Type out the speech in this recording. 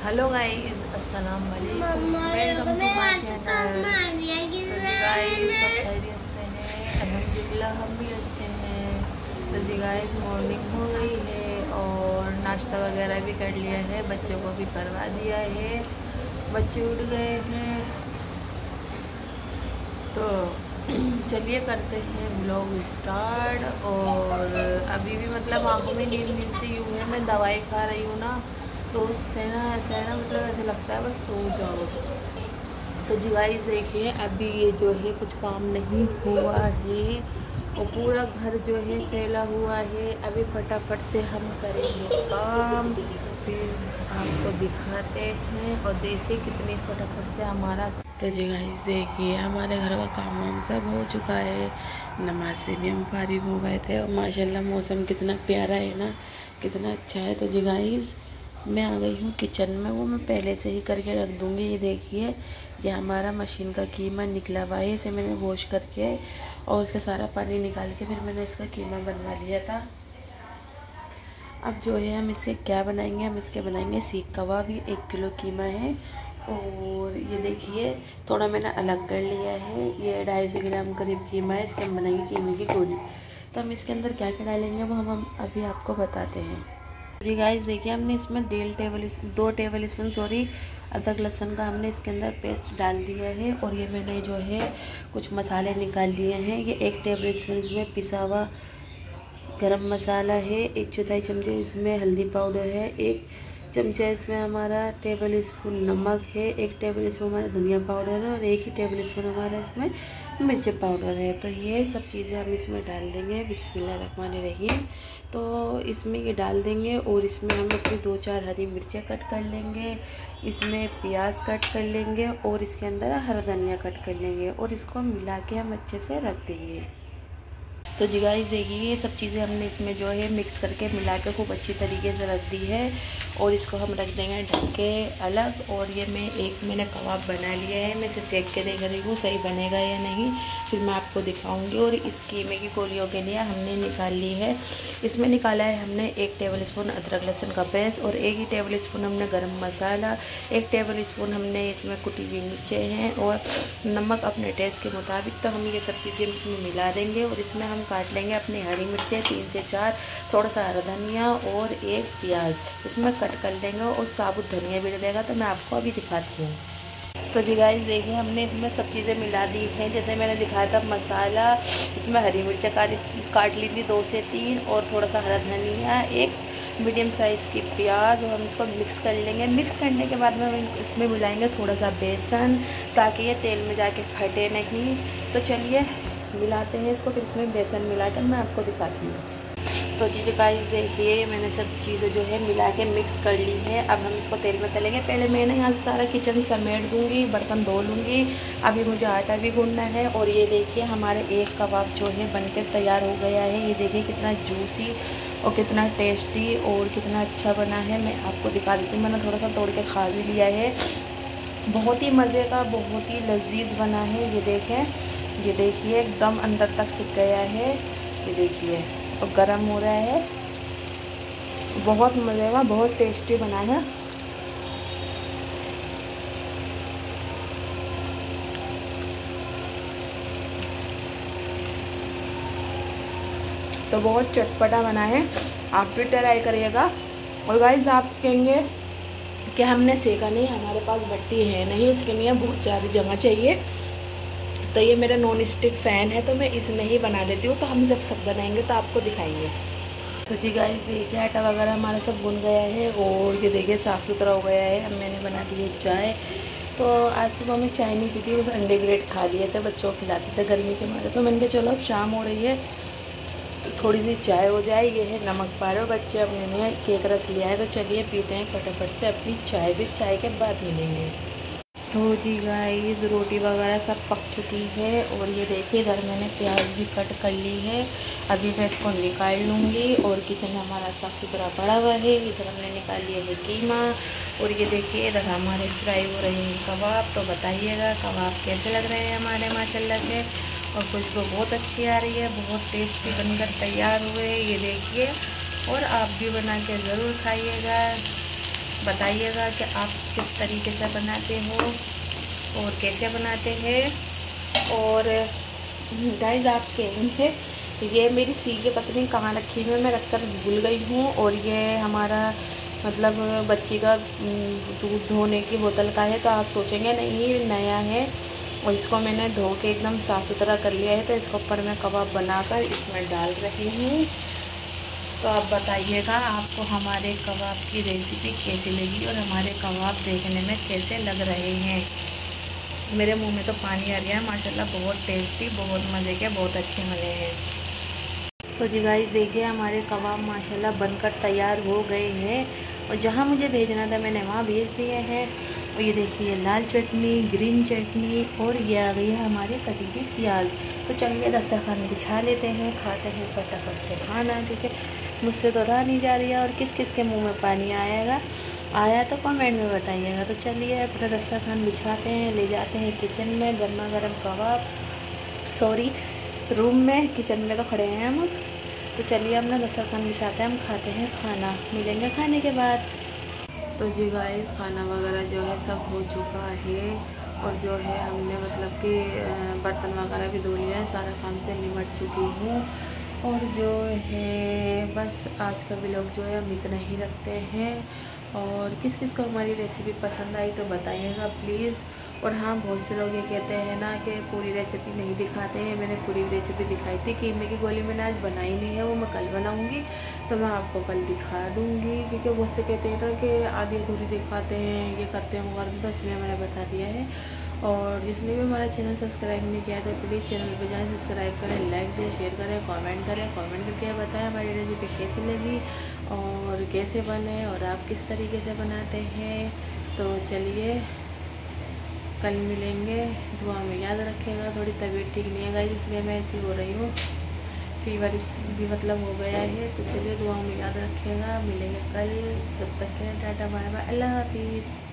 Hello guys, अस्सलाम वालेकुम, welcome to my channel. तो जी गाइस, सब खैरियत से हैं? अल्हम्दुलिल्लाह हम भी अच्छे हैं। तो जी गाइस, मॉर्निंग हो गई है और नाश्ता वगैरह भी कर लिया है, बच्चों को भी करवा दिया है, बच्चे उठ गए हैं। तो चलिए करते हैं ब्लॉग स्टार्ट। और अभी भी मतलब आँखों में नींद नींद सी यूँ है, मैं दवाई खा रही हूँ ना, तो उससे ना ऐसा है ना, मतलब ऐसे लगता है बस सो जाओ। तो जी गाइस देखिए, अभी ये जो है कुछ काम नहीं हुआ है और पूरा घर जो है फैला हुआ है। अभी फटाफट से हम करेंगे काम, फिर आपको दिखाते हैं। और देखिए कितनी फटाफट से हमारा। तो जी गाइस देखिए, हमारे घर का काम वाम सब हो चुका है, नमाज से भी हम फारिग हो गए थे। और माशाल्लाह मौसम कितना प्यारा है ना, कितना अच्छा है। तो जी गाइस, मैं आ गई हूँ किचन में, वो मैं पहले से ही करके रख दूँगी। ये देखिए, ये हमारा मशीन का कीमा निकला हुआ है, इसे मैंने वॉश करके और उसका सारा पानी निकाल के फिर मैंने इसका कीमा बनवा लिया था। अब जो है हम इसके क्या बनाएंगे, हम इसके बनाएंगे सीख कबाब। ये 1 किलो कीमा है और ये देखिए थोड़ा मैंने अलग कर लिया है। ये 250 ग्राम करीब कीमा है, इसके हम बनाएंगे कीमे की गोली। तो हम इसके अंदर क्या क्या डालेंगे वो हम अभी आपको बताते हैं। जी गाइस देखिए, हमने इसमें 2 टेबल स्पून अदरक लहसुन का हमने इसके अंदर पेस्ट डाल दिया है। और ये मैंने जो है कुछ मसाले निकाल लिए हैं। ये 1 टेबल स्पून इसमें पिसा हुआ गरम मसाला है, 1/4 चमचे इसमें हल्दी पाउडर है, 1 चमचा इसमें हमारा टेबल स्पून नमक है, 1 टेबल स्पून हमारा धनिया पाउडर है और 1 ही टेबल स्पून हमारा इसमें मिर्ची पाउडर है। तो ये सब चीज़ें हम इसमें डाल देंगे। बिस्मिल्लाहिर्रहमानिर्रहीम। तो इसमें ये डाल देंगे और इसमें हम अपनी 2-4 हरी मिर्चें कट कर लेंगे, इसमें प्याज कट कर लेंगे और इसके अंदर हरा धनिया कट कर लेंगे और इसको मिला के हम अच्छे से रख देंगे। तो जी गाइस देखिए, ये सब चीज़ें हमने इसमें जो है मिक्स करके मिला के खूब अच्छी तरीके से रख दी है और इसको हम रख देंगे ढक के अलग। और ये मैंने कबाब बना लिया है, मैं इसे सेक के देख रही हूँ सही बनेगा या नहीं, फिर मैं आपको दिखाऊंगी। और इस कीमे की गोलियों के लिए हमने निकाल ली है, इसमें निकाला है हमने 1 टेबल स्पून अदरक लहसुन का पेस्ट और 1 ही टेबल स्पून हमने गरम मसाला, 1 टेबल स्पून हमने इसमें कुटी हुई मिर्चें हैं और नमक अपने टेस्ट के मुताबिक। तो हम ये सब चीज़ें इसमें मिला देंगे और इसमें हम काट लेंगे अपनी हरी मिर्चें 3 से 4, थोड़ा सा हरा धनिया और 1 प्याज इसमें कट कर लेंगे और साबुत धनिया भी डलेगा। तो मैं आपको अभी दिखाती हूँ। तो जी गाइस देखिए, हमने इसमें सब चीज़ें मिला दी हैं जैसे मैंने दिखाया था। मसाला इसमें हरी मिर्चें काट ली थी 2 से 3 और थोड़ा सा हरा धनिया, 1 मीडियम साइज़ की प्याज। और हम इसको मिक्स कर लेंगे। मिक्स करने के बाद में हम इसमें मिलाएंगे थोड़ा सा बेसन ताकि ये तेल में जाके फटे नहीं। तो चलिए मिलाते हैं इसको, फिर इसमें बेसन मिलाकर मैं आपको दिखाती हूँ। तो जी गाइस देखिए, मैंने सब चीज़ें जो है मिला के मिक्स कर ली है। अब हम इसको तेल में तलेंगे। पहले मैंने यहाँ से सारा किचन समेट दूँगी, बर्तन धो लूँगी। अभी मुझे आटा भी गूँधना है। और ये देखिए हमारे एक कबाब जो है बनकर तैयार हो गया है। ये देखिए कितना जूसी और कितना टेस्टी और कितना अच्छा बना है। मैं आपको दिखा देती हूँ, मैंने थोड़ा सा तोड़ के खा भी लिया है। बहुत ही मज़े का, बहुत ही लजीज बना है। ये देखिए एकदम अंदर तक सिक गया है। ये देखिए और गरम हो रहा है, बहुत मज़े का, बहुत टेस्टी बना है। तो बहुत चटपटा बना है, आप भी ट्राई करिएगा। और गाइस आप कहेंगे कि हमने सेका नहीं, हमारे पास भट्टी है नहीं, इसके लिए बहुत ज़्यादा जगह चाहिए। तो ये मेरा नॉन स्टिक फ़ैन है तो मैं इसमें ही बना लेती हूँ। तो हम जब सब बनाएंगे तो आपको दिखाएंगे। तो जी गाइस देखिए, आटा वगैरह हमारा सब भुन गया है और ये देखिए साफ़ सुथरा हो गया है। अब मैंने बना दी है चाय। तो आज सुबह में चाय नहीं पी थी, बस अंडे ब्रेड खा लिए थे, बच्चों को खिलाते थे गर्मी के मारे। तो मैंने कहा चलो अब शाम हो रही है तो थोड़ी सी चाय हो जाए। ये है नमक पारो, बच्चे अपने लिए केक रस ले आए। तो चलिए पीते हैं फटाफट से अपनी चाय भी, चाय के बाद मिलेंगे। तो जी गाइस रोटी वगैरह सब पक चुकी है और ये देखिए इधर मैंने प्याज भी कट कर ली है। अभी मैं इसको निकाल लूँगी। और किचन हमारा साफ़ सुथरा पड़ा हुआ है। इधर हमने निकाल लिया है कीमा और ये देखिए इधर हमारे फ्राई हो रहे हैं कबाब। तो बताइएगा कबाब कैसे लग रहे हैं हमारे माशाल्लाह से। और खुशबू बहुत अच्छी आ रही है, बहुत टेस्टी बनकर तैयार हुए हैं। ये देखिए और आप भी बना के ज़रूर खाइएगा। बताइएगा कि आप किस तरीके से बनाते हो और कैसे बनाते हैं। और गाइस आप कहेंगे ये मेरी सीगे पता नहीं कहाँ रखी हुई, मैं रख कर भूल गई हूँ। और ये हमारा मतलब बच्ची का दूध धोने की बोतल का है, तो आप सोचेंगे नहीं ये नया है। और इसको मैंने धो के एकदम साफ़ सुथरा कर लिया है, तो इसके ऊपर मैं कबाब बनाकर इसमें डाल रही हूँ। तो आप बताइएगा आपको हमारे कबाब की रेसिपी कैसी लगी और हमारे कबाब देखने में कैसे लग रहे हैं। मेरे मुंह में तो पानी आ गया है माशाल्लाह, बहुत टेस्टी, बहुत मज़े के, बहुत अच्छे बने हैं। तो जी गाइस देखिए हमारे कबाब माशाल्लाह बनकर तैयार हो गए हैं। और जहाँ मुझे भेजना था मैंने वहाँ भेज दिए हैं। और ये देखिए लाल चटनी, ग्रीन चटनी, और ये आ गई है हमारी कटी हुई प्याज। तो चलिए दस्तरखान बिछा लेते हैं, खाते हैं फटाफट से खाना, क्योंकि मुझसे तो रहा नहीं जा रही है। और किस किस के मुँह में पानी आया तो कमेंट में बताइएगा। तो चलिए अपना दस्तरखान बिछाते हैं, ले जाते हैं किचन में गर्मा गर्म कबाब, सॉरी रूम में, किचन में तो खड़े हैं हम। तो चलिए अपना दस्तरखान बिछाते हैं, हम खाते हैं खाना, मिलेंगे खाने के बाद। तो जी गाइस खाना वगैरह जो है सब हो चुका है। और जो है हमने मतलब कि बर्तन वगैरह भी धो लिया है, सारा काम से निमट चुकी हूँ। और जो है बस आज का व्लॉग जो है हम इतना ही रखते हैं। और किस किस को हमारी रेसिपी पसंद आई तो बताइएगा प्लीज़। और हाँ, बहुत से लोग ये कहते हैं ना कि पूरी रेसिपी नहीं दिखाते हैं। मैंने पूरी रेसिपी दिखाई थी, कीमे की गोली मैंने आज बनाई नहीं है, वो मैं कल बनाऊँगी, तो मैं आपको कल दिखा दूँगी। क्योंकि बहुत से कहते हैं ना कि आधी अधूरी दिखाते हैं, ये करते हैं वो करते हैं, तो इसलिए मैंने बता दिया है। और जिसने भी हमारा चैनल सब्सक्राइब नहीं किया तो प्लीज़ चैनल पर जाएँ, सब्सक्राइब करें, लाइक दें, शेयर करें, कमेंट करें। कमेंट करके बताएं हमारी रेसिपी कैसी लगी और कैसे बने और आप किस तरीके से बनाते हैं। तो चलिए कल मिलेंगे, दुआ में याद रखिएगा। थोड़ी तबीयत ठीक नहीं है गाइस, इसलिए मैं ऐसी हो रही हूँ, फीवर भी मतलब हो गया है। तो चलिए दुआ में याद रखिएगा, मिलेंगे कल। तब तक के टाटा बाय बाय, अल्लाह हाफिज़।